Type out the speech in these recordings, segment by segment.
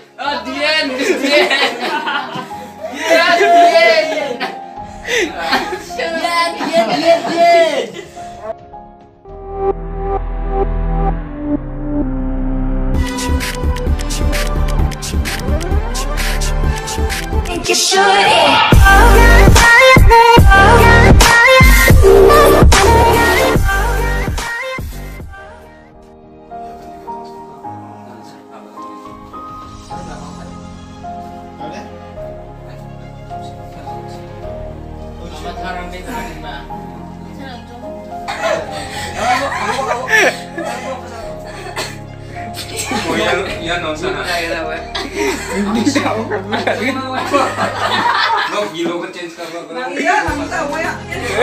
Dian. Think you should. Selamat harang deh tadi, Mbak. Oh yan o, sana. Hindi siya ako. No, gilo ka change ka ba? Iya, nang tahu ya.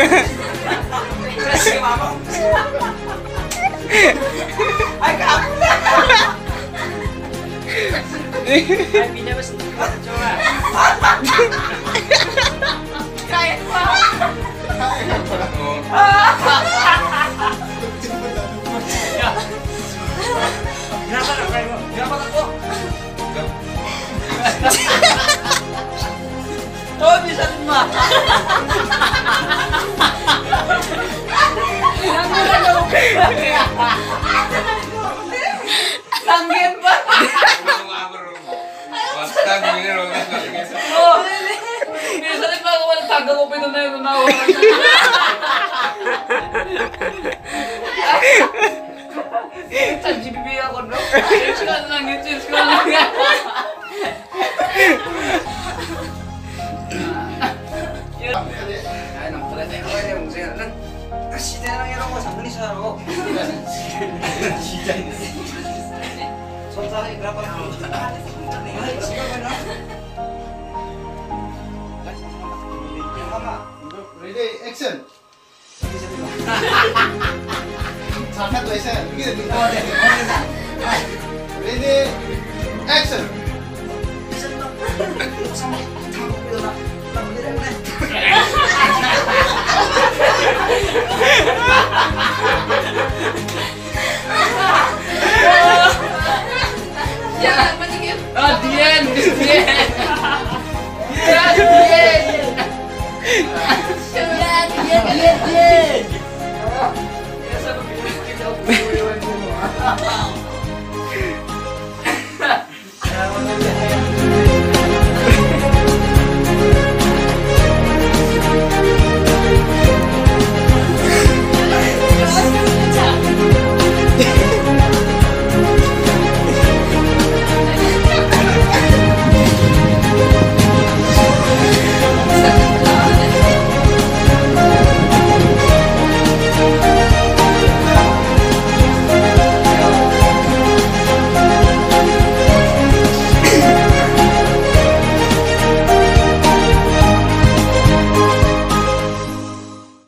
Ay, kamu. Ay, pinabas na. Coba. Kaya pa. Kenapa nak kayak Kenapa aku? Oh, bisa semua. Langgit ba? Basta, gini rin. Oh, bisa rin ba ako tagal ko pito na yun na ako. ChatGPT ako, no? Change ka na lang, change ka na lang. Ay, nang pala tayo kayo yung siya lang. Kasi tayo lang yan ako, sandali siya ako. So, sa akin, grapa lang ako. Ay, sige ba na? Ready, action. Sangat tuh saya. Begini. Ready, action. Jangan menyingkir. Dian. Dian.